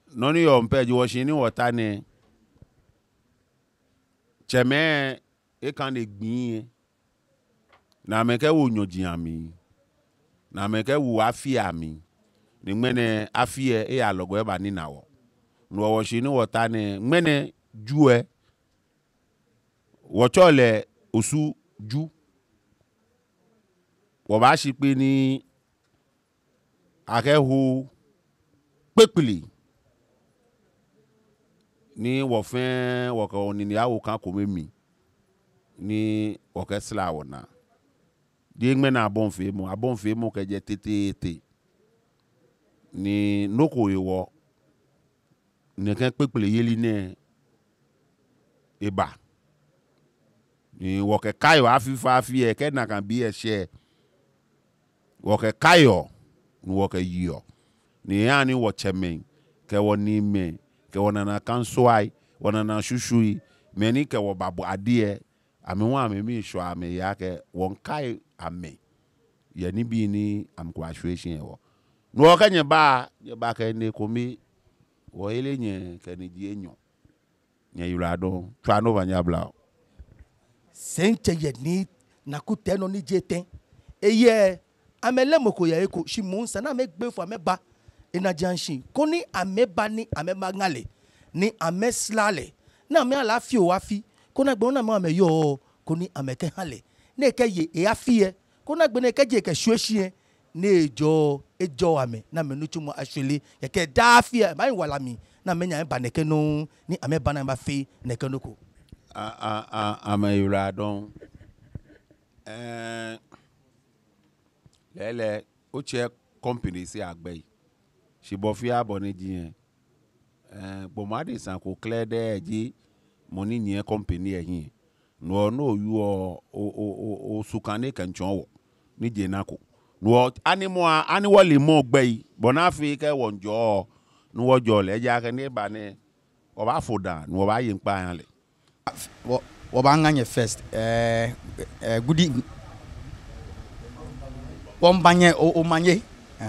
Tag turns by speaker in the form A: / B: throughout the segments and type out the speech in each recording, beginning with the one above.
A: Noni yo mpeji washini watane. Cheme e kan de gbin na meke wo nyoji ami na meke wo afi ami ni mene afi e alogo e ba ni nawo no wo shi ni wota ne mene juwe wo chole osu ju wo ba shi pe ni akeho pepili ni wo fen wo ko ni awo kan ko memi ni wo ke sla wona di ngmena abon fe mo ke je tete ni noko ewo ne kan pepele yeli ne eba ni wo ke kayo afifa e ke na kan bi e she wo ke kayo ni wo ke yo ni ya ni wo chemen ke wo ni me ke wo na kan swai wo na shushui me ni ke wo babu adie ame wa ame mi sho ame ya ke won kai ame ye ni bi ni am kwa situation e wo no ka nye ba ke ne komi wo ele nye ke ni die enyo nye yurado twa no banya bla
B: Seitse ye ni Narku Teinor ni jeten eye amele moko ya eko shi monsa na me gbe fo ameba ina janshi koni ameba ni ameba ngale ni ameslale na me alafi o afi kona gbe na me ameyo koni ameke hale ne ke ye e afi e kona gbe ne ke je ke hwehie ne ejo ame na me nuchu mo ashele ye ke da afi e mai wala mi na me nya ba ne ke no ni ameba na ba fi ne ke no ko
A: ameyurado lele o che company si agbe si bo fi aboni ji bomade san ko clear de ji money ni company ehin no yu o sukane kanchon wo ni je nako no animal le mo gbe bona fi ke wonjo no wojo le ja ke ni ba ne o ba foda no ba yin pa yan le
C: Wabanganye first goody wombanye o manye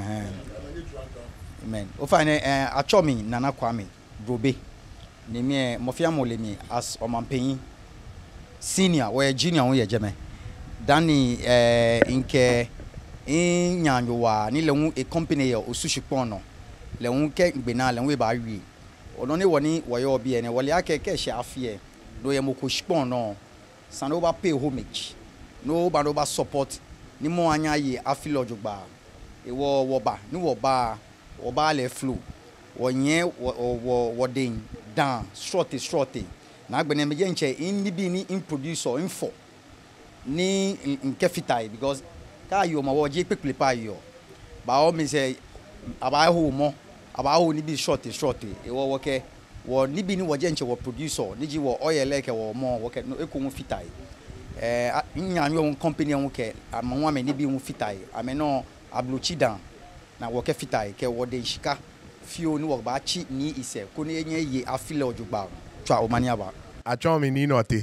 C: amen o fine achomi nana kwame brobe ne me mofia molemi as omampenyi senior we junior wo ye jeme dani inke nyanyowa ni lewu a company ya osushipon no lewu ke gbena lewu ba wi ono ne woni wo ye obi ene wole akeke hye afie do ye moko shipon no san over pay homage no ba no ba support ni mo anya ye afile ojugba ewo woba ni woba le flow wonye wo den down short na agbene me je nche in bi ni in producer info ni nke fitai because ka yo ma wo je pepele pa yo ba o me say aba ho ni bi short ewo wo ke wo ni bi ni wo je nche wo producer ni ji wo oil like wo mo wo ke no eko mu fitai nyanyo company en ke amanwa me ni bi mu fitai ame no ablochi dan na wo ke fitai ke wo de shika fio ni wo ba chi ni ise ko ni enye ye afile ojugba twa o mani aba
D: achomi ni note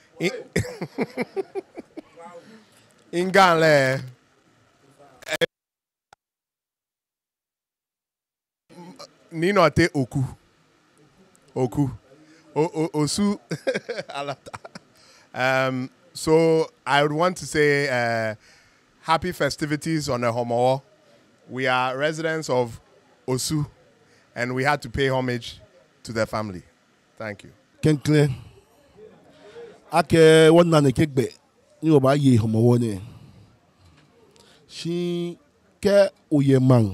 D: ingale ni note oku osu so I would want to say happy festivities on the Homowo. We are residents of Osu and we had to pay homage to their family. Thank you.
E: Kenkle ake wonna ne kegbe ni oba ye Homowo ne shi ke oyeman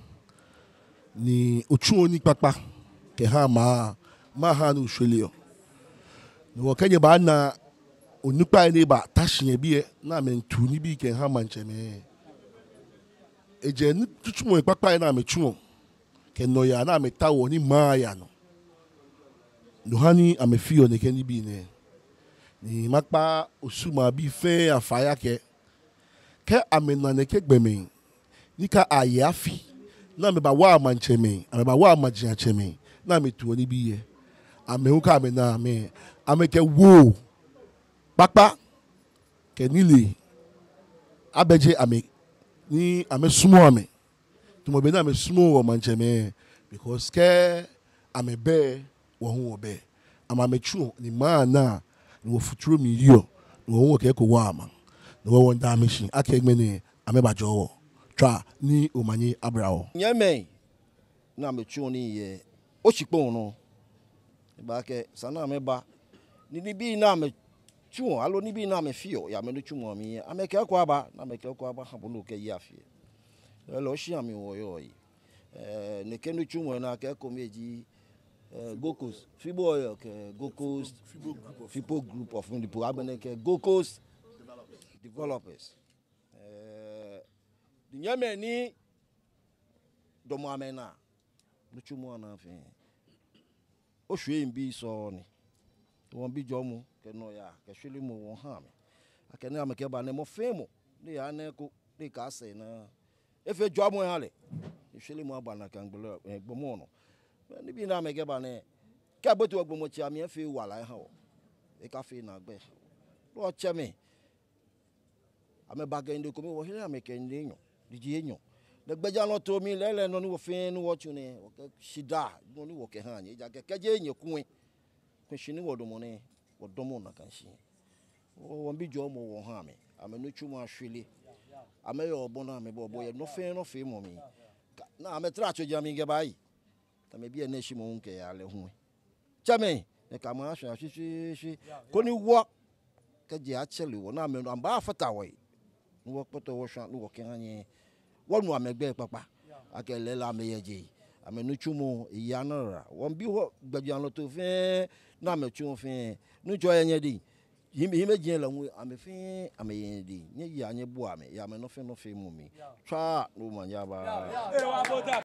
E: ni ochu ni papa ke ha ma ha no hweleo ni wo kenye ba na onipa ni ba tashin bi na mentu ni bi ke ha mancheme eje ni tutumo papa na metuo ke no ya na metawo ni ma ya no Nuhani amefio ne keni bi ne ni makpa osuma bi fe afaya ke amena ne ke gbeme ni ka ayafi na me ba wa mancheme ame ba wa majia cheme na me tuo ni bi ye ame hu ka amena ame ke wo papa ke nile abeje ame ni ame sumo ame to mo be na ame sumo wo mancheme because ke amebe wo ho obe amamechu ni mana ni wo futuro mi rio ni wo ke ko wa ama ni wo won da mission akegme ni ameba jowo twa ni omanyi abrawo
F: nyame na mechu ni ye ochikpon no ba ke sana ameba ni bi na mechu alo ni bi na me fio ya me no chu mo mi ameke kwa ba na ameke kwa ba habo no ke yi afie lo shi ami wo yo yi ne kenu chu mo na ke ko meji Gokos Fibo ke Gokos Fibo group of people abeneke Gokos developers the nyame ni domo amena no chu mo na fe o hwe mbi so ni won bi jomu ke no ya ke hwele mo won ha me akene ameke ba ne mo fe mo ne ya na ko ne ka se na efe jomu ha le hwele mo aba na kan gbomo no ni bi na ameke ba ne ka botu ogbomo chi ame efe wala ha o e ka fe na gbe lo cheme ame ba ge ndo ko mi wo hwele ameke ndenyo diji enyo le gbeja no to mi lele no ni wo fe ni wo chu ni wo ke shida no ni wo ke ha anye ja ke keje enye kunwe ko shini wo do mo ne wo do mo na kan shi wo bi jo mo wo ha me ame no chu mo ahwele ame yo obo na ame bo ye no fe mo mi na ame tra cho ja mi ge bai ame bi ene shi mo nke ya le hu chame ne ka ma ahwa shi ko ni wo ke je achele wo na ame amba afata wo wo poto wo hwa no wo ke anye wonu amegbe papa akele la meyeje amenuchu mo iyanara won bi ho gbejan lo to fe na mechu fe nu jo yenye di hime la wu amefe ameyen di nye yi anye bu ame ya me no fe mu mi twa no manya ba